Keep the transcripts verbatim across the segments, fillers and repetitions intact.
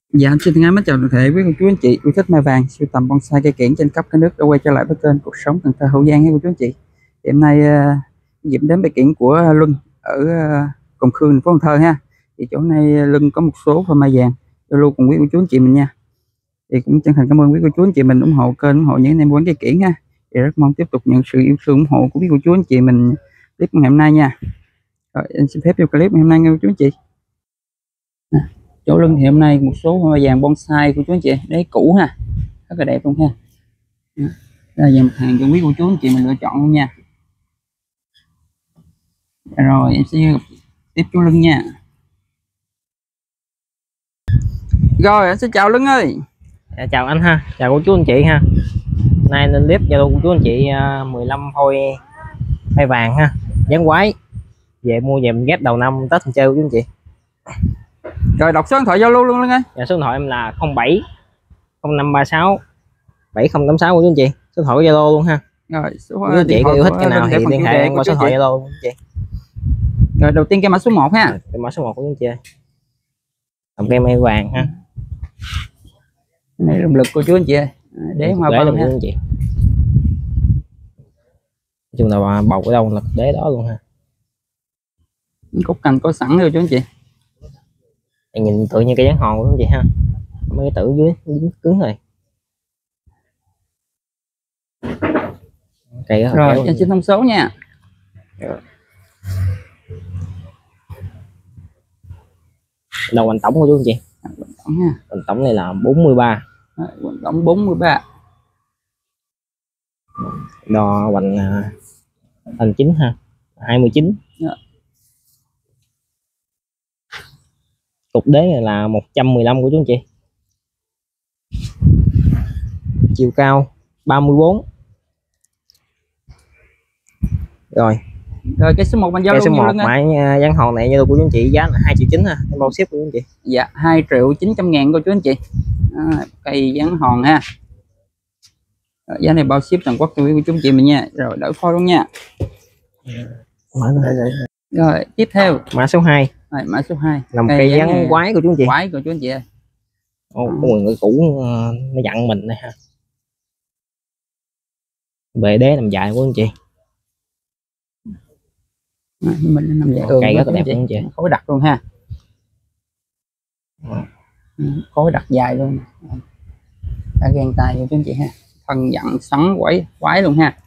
Dạ, xin thân ái mến chào toàn thể quý cô chú anh chị yêu thích mai vàng, sưu tầm bonsai cây kiểng trên khắp cả nước đã quay trở lại với kênh Cuộc Sống Cần Thơ Hậu Giang hay cô chú anh chị. Thì hôm nay uh, dịp đến bãi kiểng của Luân ở uh, Cồn Khương, thành phố Cần Thơ ha. Thì chỗ này Luân có một số hoa mai vàng giao lưu cùng quý cô chú anh chị mình nha. Thì cũng chân thành cảm ơn quý cô chú anh chị mình ủng hộ kênh, ủng hộ những anh em bán cây kiểng ha. Thì rất mong tiếp tục nhận sự yêu thương ủng hộ của quý cô chú anh chị mình clip ngày hôm nay nha. Rồi, anh xin phép vô clip ngày hôm nay nha cô chú anh chị. À, chỗ Lưng thì hôm nay một số hoa vàng bonsai của chú anh chị, đấy cũ ha, rất là đẹp luôn ha. Đây là một hàng cho quý cô chú anh chị mình lựa chọn luôn nha. Rồi em sẽ tiếp chú Lưng nha. Rồi anh xin chào Lưng ơi. À, chào anh ha, chào cô chú anh chị ha. Nay lên clip cho cô chú anh chị uh, mười lăm phôi mai vàng ha, dáng quái về mua về mình ghép đầu năm Tết mình chơi cô chú anh chị. Rồi đọc số điện thoại giao lưu luôn Lưng ơi. Dạ, số điện thoại em là không bảy không năm ba sáu bảy không tám sáu của chú anh chị, số điện thoại của Zalo luôn ha. Rồi số cô chú anh chị yêu thích cái nào thì liên hệ qua số điện thoại Zalo cô chị. Rồi đầu tiên cái mã số một ha. Rồi, cái mã số một của chú anh chị ơi, làm cây mai vàng ha. Cái này động lực của chú anh chị ơi, đế hoa vàng ha anh chị. Nói chung là bầu ở đâu là đế đó luôn ha. Cúc cành có sẵn rồi chú anh chị. Nhìn tự như cái dáng hòn của anh chị ha, mấy cái tử dưới dính cứng rồi. Cây đó rồi anh xin thông số nha. Rồi. Đầu hoành tổng của chú anh chị. Tổng ha. Hoành tổng này là bốn mươi ba. Hoành tổng bốn mươi ba. Đo hoành thành chín ha, hai mươi chín. Rồi. Cục đế này là một trăm mười lăm của chú anh chị. Chiều cao ba mươi bốn. Rồi. Rồi cái số một mình giao cái số một mã dán hòn này như của chú anh chị giá là hai triệu chín ha, em bao ship của chú anh chị. Dạ hai triệu chín trăm ngàn của chú anh chị. À, cây dán hòn ha. Rồi, giá này bao ship toàn quốc cho quý của chú anh chị mình nha. Rồi đỡ phôi luôn nha. Mã này. Rồi tiếp theo mã số hai. Rồi, mã số hai làm cây dán này... quái của chú anh chị. Quái của chú anh chị ơi. Ồ, có người cũ nó dặn mình này ha. Bề đế nằm dài của anh chị. À, mình nằm dài cây rất là đẹp của anh chị. Khối đặc luôn ha. À. Khối đặc dài luôn. Đã ghen tay của chú anh chị ha. Thân dặn xoắn quái quái luôn ha.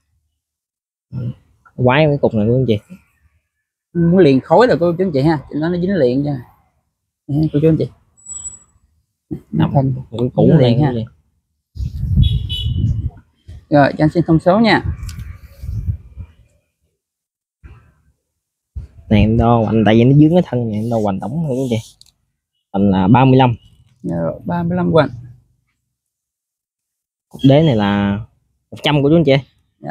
Quái cái cục này của anh chị. Muốn liền khối rồi cô chú anh chị ha, nó nó dính liền nha cô chú anh chị. Nằm cũ liền ha. Rồi cho anh xin thông số nha. Này em đo hoành tại vì nó dướng cái thân này, em đo hoành tổng thôi chị. Hoành là ba mươi lăm. Rồi ba mươi lăm hoành. Cục đế này là một trăm của chú anh chị. Dạ.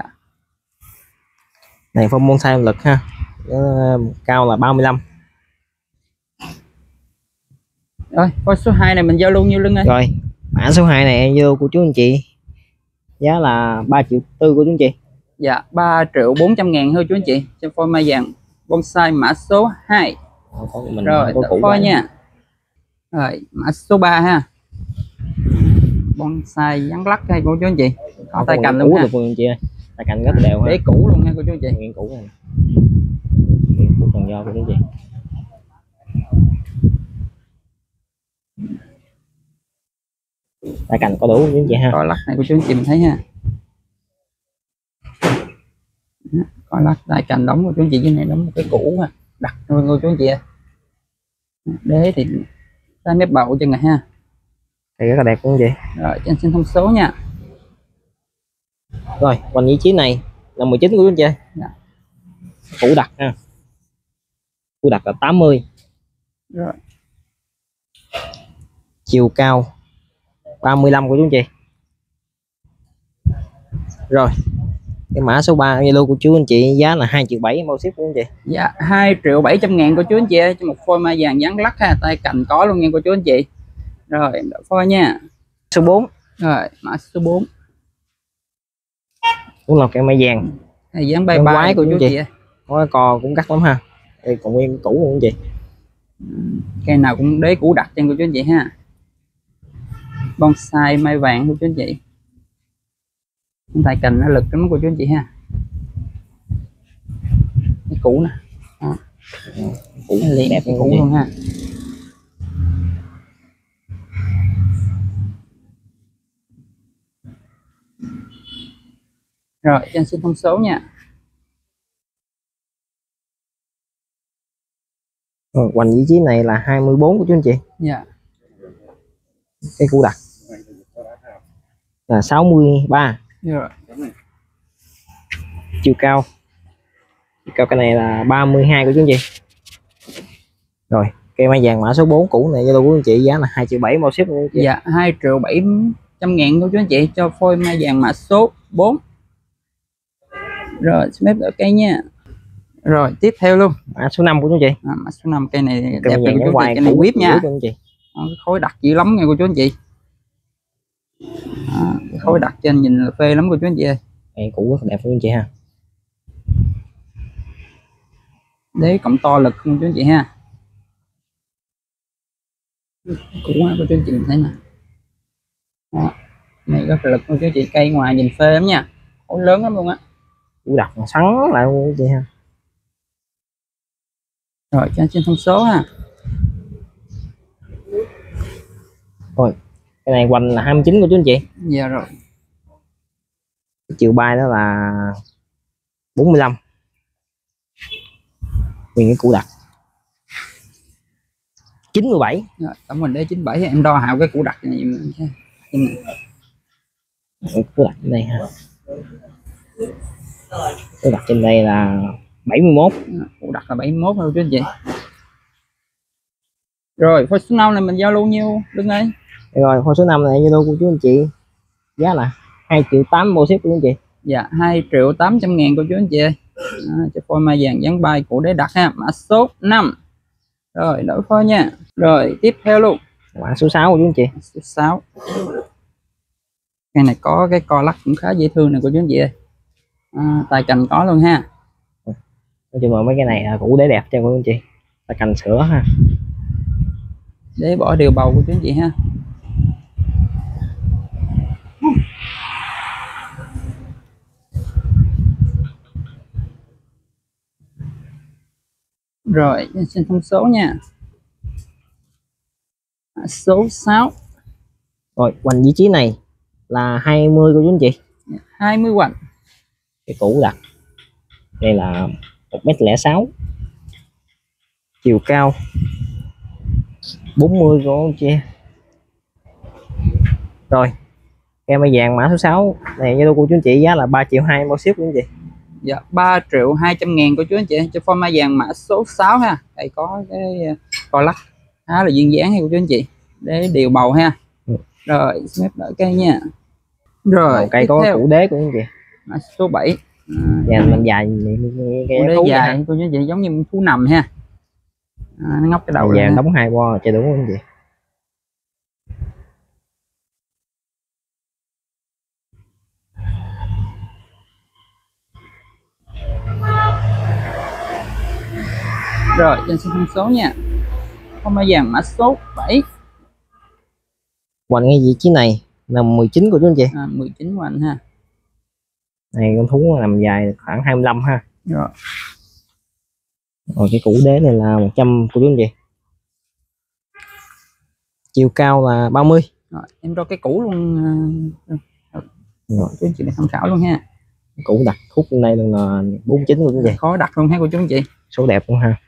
Này phong bonsai lực ha. Uh, cao là ba mươi lăm. Rồi coi số hai này mình giao lưu nhiêu Lưng ơi. Rồi mã số hai này em vô của chú anh chị giá là ba triệu tư của chú anh chị. Dạ ba triệu bốn trăm ngàn thôi chú anh chị cho phôi mai vàng bonsai mã số hai. Mình rồi phôi nha. Rồi mã số ba ha, bonsai dán lắc hay cô chú anh chị, có tay cành luôn ha. Được anh chị ơi, tay cành rất đều ha. Đế cũ luôn nha cô chú anh chị. Nguyên cũ này. Nguyên cũ còn do của chú anh chị. Tay cành có đủ chú anh chị ha. Có lắc này cô chú anh chị mình thấy ha. Có lắc tay cành đóng của chú anh chị, cái này đóng một cái cũ ha, đặt luôn cô chú anh chị ơi. Đế thì tay mép bậu chân này ha. Thì rất là đẹp của anh chị. Rồi cho anh xin thông số nha. Rồi hoành vị trí này là mười chín của chú anh chị. Dạ. Cũ đặt ha. Cũ đặt là tám mươi. Rồi. Chiều cao ba mươi lăm của chú anh chị. Rồi cái mã số ba Zalo của chú anh chị giá là hai triệu bảy, bao ship của anh chị. Dạ hai triệu bảy trăm ngàn của chú anh chị ơi, cho một phôi mai vàng dán lắc ha, tay cành có luôn nha cô chú anh chị. Rồi em đợi phôi nha. Số bốn. Rồi mã số bốn cũng là cây mai vàng hay dán bay bay của chú anh chị ơi. Có cái cò cũng cắt lắm ha. Đây còn nguyên cũ của anh chị. Cây nào cũng đế cũ đặt chân của chú anh chị ha. bonsai mai vàng của chú anh chị. Tay cành nó lực lắm của chú anh chị ha. Cái cũ nè. Đó. Cũ liền đẹp cái cũ luôn ha. Rồi cho anh xin thông số nha. Rồi, hoành vị trí này là hai mươi bốn của chú anh chị. Dạ. Cái củ đặc là sáu mươi ba. Rồi. Chiều cao chiều cao cái này là ba mươi hai của chú anh chị. Rồi cây mai vàng mã số bốn cũ này cho cô anh chị giá là hai triệu bảy bao ship luôn. Dạ hai triệu bảy trăm ngàn của chú anh chị cho phôi mai vàng mã số bốn. Rồi mép đỡ cây nha. Rồi tiếp theo luôn mã số năm của chú anh chị. À, mã số năm cây này cây đẹp vàng chú hoài, cái này whip nha. Anh chị. Đó, cái khối đặc dữ lắm nha cô chú anh chị. Đó, cái khối đặc trên nhìn là phê lắm cô chú anh chị ơi. Cây cũ rất đẹp của anh chị ha. Đế cộng to lực không chú anh chị ha. Cũ ha cô chú anh chị mình thấy nè. Đó. Này rất là lực cô chú anh chị, cây ngoài nhìn phê lắm nha. Khối lớn lắm luôn á. Củ đặc sắn lại luôn anh chị ha. Rồi cho anh xin thông số ha. Rồi cái này hoành là hai mươi chín của chú anh chị. Dạ rồi. Cái chiều bay đó là bốn mươi lăm. Nguyên cái củ đặc chín mươi bảy. Rồi, tổng mình đế chín mươi bảy em đo hào cái củ đặc này. Củ đặc trên đây ha. Củ đặc trên đây là bảy mươi mốt. Củ đặc là bảy mươi mốt thôi chú anh chị. Rồi phôi số năm này mình giao lưu nhiêu Lương ơi? Rồi phôi số năm này như đâu của chú anh chị giá là hai triệu tám bao ship của chú anh chị. Dạ hai triệu tám trăm ngàn của chú anh chị ơi. À, cho phôi mai vàng dán bay của đế đặc ha, mã số năm. Rồi đổi phôi nha. Rồi tiếp theo luôn Mã số sáu của chú anh chị. Số sáu. Cây này có cái co lắc cũng khá dễ thương này của chú anh chị ơi. À, tay cành có luôn ha. Nói chung là mấy cái này là củ đế đẹp cho cô anh chị. Tay cành sữa ha. Đế bỏ điều bầu của chú anh chị ha. Rồi xin thông số nha. Số sáu. Rồi hoành vị trí này là hai mươi của chú anh chị. hai mươi hoành. Cái củ đặc đây là một mét lẻ sáu. Chiều cao bốn mươi của anh chị. Rồi cây mai vàng mã số sáu này cho cô chú anh chị giá là ba triệu hai bao ship của anh chị. Dạ ba triệu hai trăm ngàn của chú anh chị cho phôi mai vàng mã số sáu ha. Đây có cái co lắc khá là duyên dáng hay của chú anh chị để điều bầu ha. Ừ. Rồi mép đỡ cây nha. Rồi cây có củ đế của anh chị. Mã số bảy. Và mình dài cái đế dài cô chú anh chị giống như thú nằm ha. À, nó ngóc cái đầu vàng đóng hai bo cho đúng anh chị. Rồi trên xin thông số nha. Phôi mai vàng mã số bảy. Hoành ngay vị trí này là mười chín của chú anh chị. À, mười chín hoành ha. Này con thú nằm dài khoảng hai mươi lăm ha. Rồi. Rồi cái củ đế này là một trăm của chú anh chị. Chiều cao là ba mươi. Rồi, em cho cái củ luôn. Rồi chú anh chị tham khảo luôn ha. Củ đặt khúc bên đây là bốn mươi chín của chú anh chị. Khó đặt luôn ha cô chú anh chị. Số đẹp luôn ha.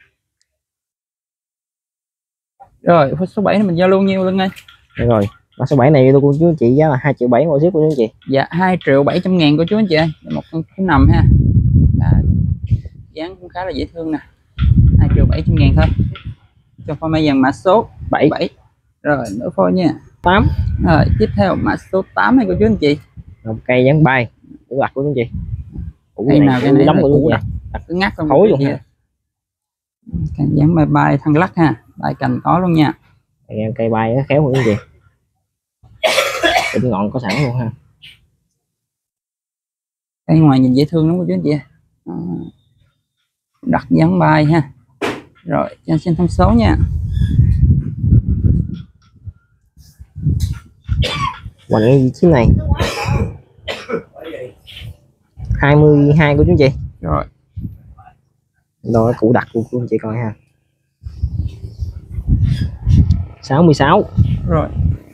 Rồi phôi số bảy này mình giao lưu nhiêu luôn ơi? Rồi mã số bảy này tôi cô chú anh chị giá là hai triệu bảy một ship của chú anh chị. Dạ hai triệu bảy trăm ngàn của chú anh chị ơi. Một con thú nằm ha. À, dáng cũng khá là dễ thương nè. hai triệu bảy trăm ngàn thôi cho phôi mai vàng mã số bảy. Rồi nữa phôi nha. tám. Rồi tiếp theo mã số tám này của chú anh chị. Một cây dán bay củ đặc của chú anh chị. Củ cây nào cái này lắm của củ đặc, đặc cứ ngắt luôn. Khối luôn ha. Cây dán bay bay thăng lắc ha. Bay cành có luôn nha. Cây bay nó khéo của chú anh chị. Đỉnh ngọn có sẵn luôn ha. Cây ngoài nhìn dễ thương lắm của chú anh chị. À, đặt dán bay ha. Rồi cho anh xin thông số nha. Hoành ngay vị trí này hai mươi hai của chú anh chị. Rồi Rồi củ đặt của chú anh chị coi ha. sáu mươi sáu. rồi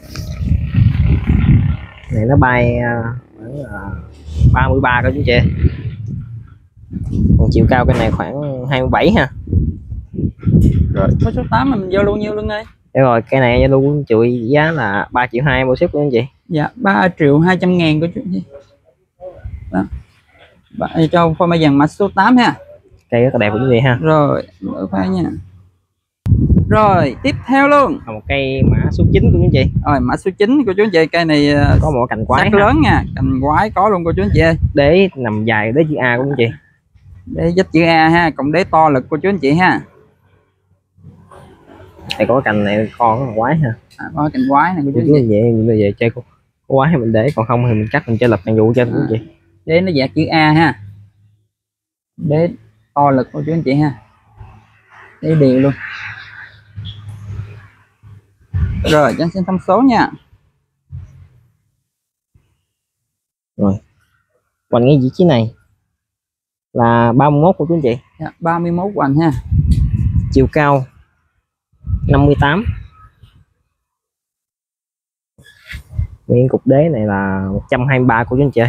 Này nó bay à, khoảng uh, ba mươi ba của chú anh chị. Còn chiều cao cái này khoảng hai mươi bảy ha. rồi có số tám mà mình giao lưu nhiêu luôn đây. Để rồi cái này Zalo của chị giá là ba triệu hai mua ship của anh chị. Dạ ba triệu hai trăm ngàn của chú chị. Đó. Bạn cho phôi mai vàng mã số tám ha. Cây rất là đẹp của anh chị ha. Rồi mở khoai nha. Rồi tiếp theo luôn Còn một cây mã số chín của anh chị. Rồi mã số chín của chú anh chị. Cây này có một cành quái sắc lớn nha, cành quái có luôn của chú anh chị ơi. Đế nằm dài, đế chữ A của anh chị. Đế dách chữ A ha, cộng đế to lực của chú anh chị ha. Đây có cành này con có quái ha. À, có cành quái này của chú anh chị. Vậy bây giờ chơi có quái thì mình để, còn không thì mình cắt mình chơi lập càng vụ cho chú anh chị. Đế nó dạng chữ A ha. Đế to lực của chú anh chị ha. Đế đều luôn. Rồi cho anh xin thông số nha. Rồi hoành ngay vị trí này là ba mươi mốt của chú anh chị. Dạ, ba mươi mốt hoành ha. Chiều cao năm mươi tám. Nguyên cục đế này là một trăm hai mươi ba của chú anh chị ơi.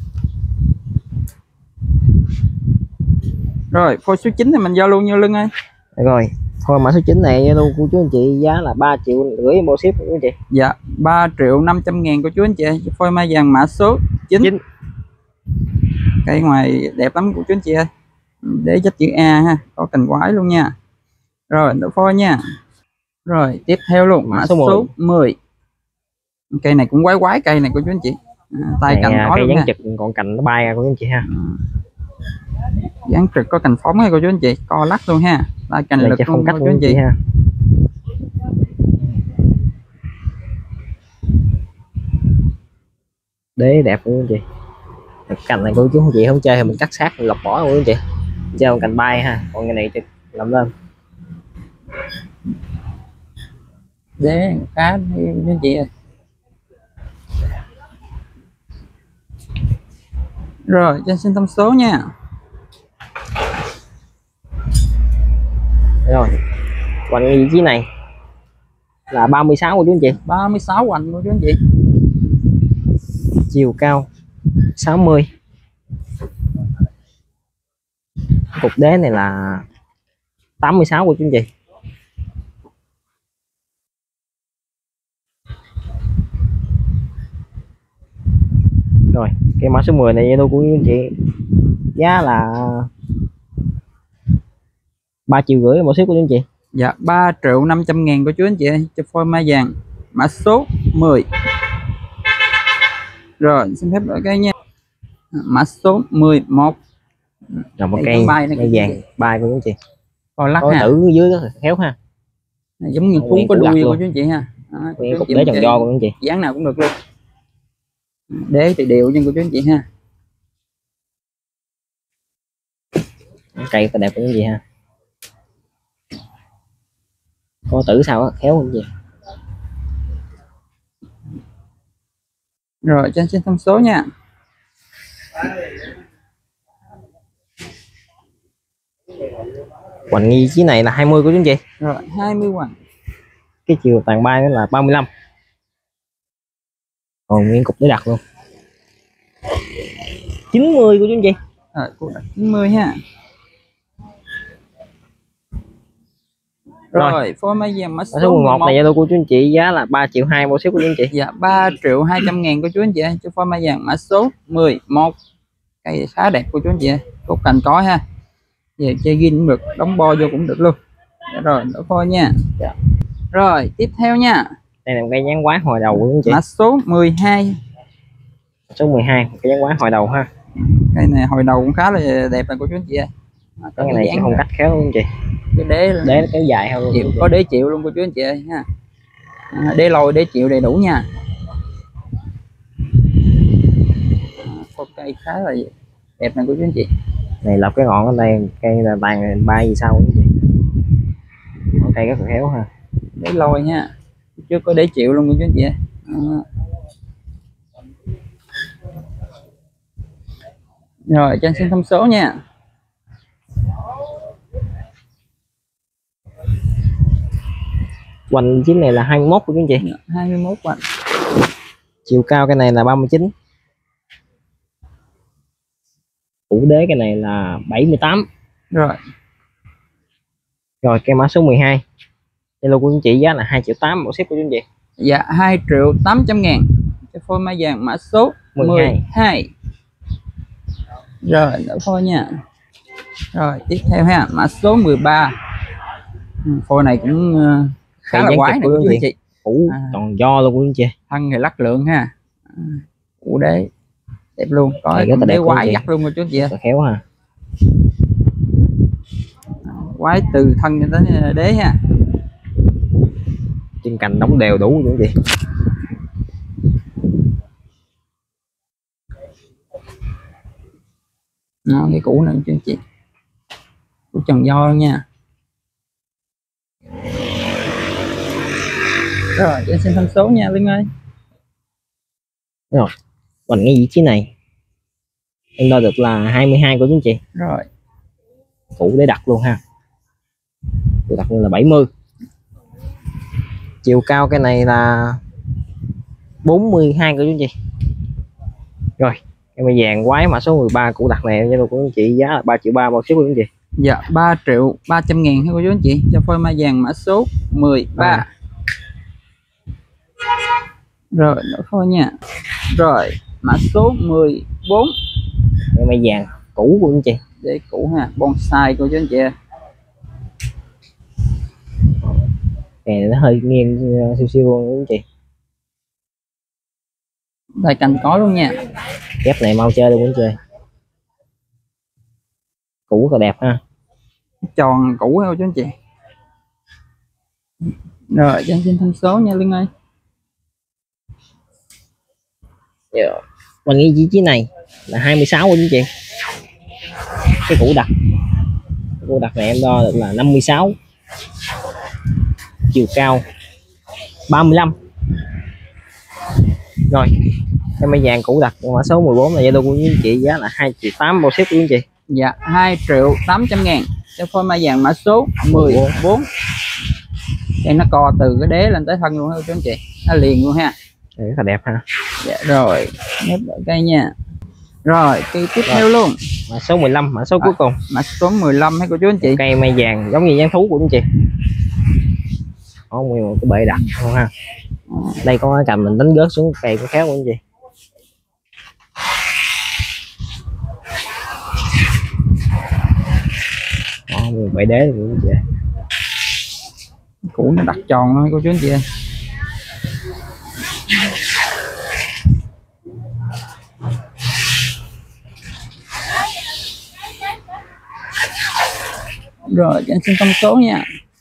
Rồi phôi số chín thì mình giao lưu nhiêu lưng ơi. Rồi thôi mã số chín này luôn của chú anh chị giá là ba triệu rưỡi mua ship của chú anh chị. Dạ ba triệu năm trăm ngàn của chú anh chị. Phôi mai vàng mã số chín. chín. Cây ngoài đẹp lắm của chú anh chị ơi. Đế dách chữ A ha, có cành quái luôn nha. Rồi đổ phôi nha. Rồi tiếp theo luôn mã, mã số, số mười. Cây này cũng quái quái cây này của chú anh chị. À, tay này, cành có cây luôn dán trực, còn cành nó bay ra của chú anh chị ha. Dán trực có cành phóng hay của chú anh chị, co lắc luôn ha. Tay cành lực phong cách của chú anh chị ha. Đế đẹp của anh chị. Cành này của chú anh chị không chơi thì mình cắt sát mình lọc bỏ của anh chị. Chơi cành bay ha, còn cái này làm lên. Đế khá chú anh chị ơi. Rồi cho xin thông số nha. Rồi hoành vị trí này là ba mươi sáu của chú anh chị. ba mươi sáu hoành của chú anh chị. Chiều cao sáu mươi. Cục đế này là tám mươi sáu của chú anh chị. Rồi cái mã số mười này Zalo của anh chị giá là ba triệu rưỡi một ship của chú anh chị. Dạ ba triệu năm trăm ngàn của chú anh chị cho phôi mai vàng mã số mười. Rồi xin phép đổi cây nha. Mã số mười một. Rồi một cây bay vàng bay của chú anh chị. Coi lắc có ha. tử dưới rất là khéo ha. Giống như cú có đuôi của chú anh chị ha. Đó, cục đế tròn do của anh chị. Dáng nào cũng được luôn. Đế thì đều chân của chú anh chị ha. Cây có đẹp của anh chị ha. Có tử sao á, khéo anh chị. Rồi cho anh xin thông số nha. Hoành nghi chí này là hai mươi của chú anh chị. Rồi hai mươi hoành. Cái chiều tàn bay đó là ba mươi lăm. Còn nguyên cục để đặt luôn. chín mươi của chú anh chị. Rồi cục đặt chín mươi ha. Rồi, rồi phôi mai vàng mã số mười một này Zalo của chú anh chị giá là ba triệu hai mua ship của chú anh chị. Dạ ba triệu hai trăm ngàn của chú anh chị cho phôi mai vàng mã số mười một. Cây khá đẹp của chú anh chị. Cục cành có ha. Về chơi ghi cũng được, đóng bo vô cũng được luôn. Dạ rồi đổ phôi nha. Dạ. Rồi tiếp theo nha. Đây là một cây dáng quái hồi đầu của chú anh chị. Mã số mười hai. Số mười hai, cái dáng quái hồi đầu ha. Cây này hồi đầu cũng khá là đẹp này của chú anh chị ơi. À, cái này sẽ không cách khéo luôn anh chị. Cái đế đế nó kéo dài hơn luôn. Chịu, có đế chịu luôn của chú anh chị ơi ha. À, đế lôi đế chịu đầy đủ nha. À, cây khá là đẹp này của chú anh chị. Này lọc cái ngọn ở đây, cây là bàn bay gì sau anh chị. Cây rất là khéo ha. Đế lôi nha. Trước có đế chịu luôn của chú anh chị ơi. À. Rồi cho anh xin thông số nha. Hoành chiếc này là hai mươi mốt của chú anh chị. hai mươi mốt hoành. Chiều cao cái này là ba mươi chín. Củ đế cái này là bảy mươi tám. Rồi. Rồi cái mã số mười hai. Zalo của anh chị giá là hai triệu tám, bộ ship của anh chị. Dạ hai triệu tám trăm ngàn cho phôi mai vàng mã số mười hai. Rồi đỡ phôi nha. Rồi tiếp theo ha, mã số mười ba. Phôi này cũng uh, khá là quái này của anh chị. Củ à, toàn do luôn của anh chị. Thân này lắc lượng ha. Củ đế đẹp luôn, có đế quái dắt luôn rồi chú anh chị. Khéo ha. Quái từ thân cho tới đế ha. Trên cành đóng đều đủ chú anh chị. Đó, cái củ này chú anh chị. Củ tròn do nha. Rồi em xin thông số nha Linh ơi. Rồi còn ngay vị trí này em đo được là hai mươi hai của chú anh chị. Rồi củ để đặt luôn ha, củ đặt luôn là bảy mươi. Chiều cao cái này là bốn mươi hai của chú anh chị. Rồi em bây vàng quái mã số mười ba, củ đặt này cho của anh chị giá là ba triệu ba, bao ship của anh chị. Dạ ba triệu ba trăm ngàn của chú anh chị cho phôi mai vàng mã số mười ba. À. Rồi đổi phôi nha. Rồi mã số mười bốn. Em bây vàng cũ của anh chị. Để cũ ha, bonsai của chú anh chị. Kè nó hơi nghiêng siêu siêu luôn anh chị. Đây cành có luôn nha. Kép này mau chơi luôn anh chị. Cũ rất đẹp ha. Tròn cũ thôi chú anh chị. Rồi cho anh xin thông số nha Linh ơi. Yeah. Mình nghĩ vị trí này là hai mươi sáu của anh chị. Cái củ đặt, cái củ đặt này em đo được là năm mươi sáu. Chiều cao ba mươi lăm. Rồi em bây vàng củ đặt mã số mười bốn là Zalo của anh chị giá là hai triệu tám, bao ship của anh chị. Dạ hai triệu tám trăm ngàn cho phôi mai vàng mã số mười bốn. Đây nó co từ cái đế lên tới thân luôn ha chú anh chị, nó liền luôn ha. Rất là đẹp ha. Dạ rồi nếp đỡ cây nha. Rồi cây tiếp theo luôn mã số mười lăm, mã số à, cuối cùng mã số mười lăm hay của chú anh chị. Cây mai vàng giống như dáng thú của anh chị. Có nguyên một cái bệ đặt không ha. Đây có cái cành mình đánh rớt xuống cây cũng khéo của anh chị. Đó, bệ đế của anh chị. Củ nó đặt tròn thôi cô chú anh chị ơi. Rồi anh xin thông số nha.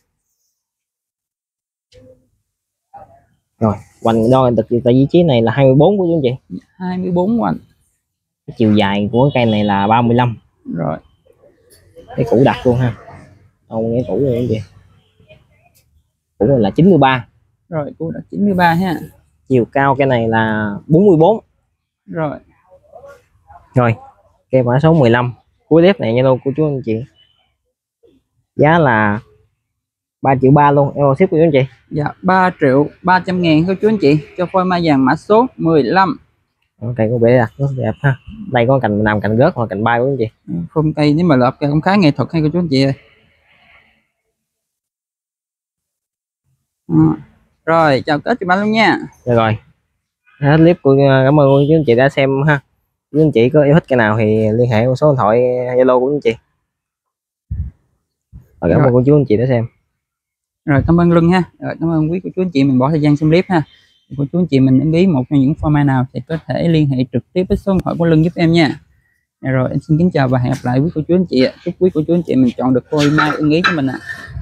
Rồi hoành đo được tại vị trí này là hai mươi bốn của chú anh chị. hai mươi bốn hoành. Chiều dài của cây này là ba mươi lăm. Rồi cái củ đặt luôn ha. Đâu cái củ này anh chị. Củ này là chín mươi ba. Rồi củ đặt chín mươi ba ha. Chiều cao cái này là bốn mươi bốn. Rồi. Rồi cây mã số mười lăm cuối dép này Zalo của chú anh chị giá là ba triệu ba luôn, em ship của chú anh chị. Dạ ba triệu ba trăm ngàn của chú anh chị cho phôi mai vàng mã số mười lăm. Cây có vẻ đặt rất đẹp ha. Đây có cành nằm cành rớt hoặc cành bay của anh chị. Phun cây nếu mà lợp cây cũng khá nghệ thuật hay của chú anh chị ơi. À. Rồi chào kết chị bạn luôn nha. Rồi, rồi. Hết clip của cảm ơn chú anh chị đã xem ha. Chú anh chị có yêu thích cái nào thì liên hệ qua số điện thoại Zalo của anh chị. Rồi, cảm ơn cô chú anh chị đã xem. Rồi cảm ơn Lưng ha. Rồi, cảm ơn quý cô chú anh chị mình bỏ thời gian xem clip ha. Cô chú anh chị mình em biết một trong những format nào thì có thể liên hệ trực tiếp với số điện thoại của Lưng giúp em nha. Rồi em xin kính chào và hẹn gặp lại quý cô chú anh chị. Chúc quý cô chú anh chị mình chọn được phôi mai ưng ý của mình ạ. À.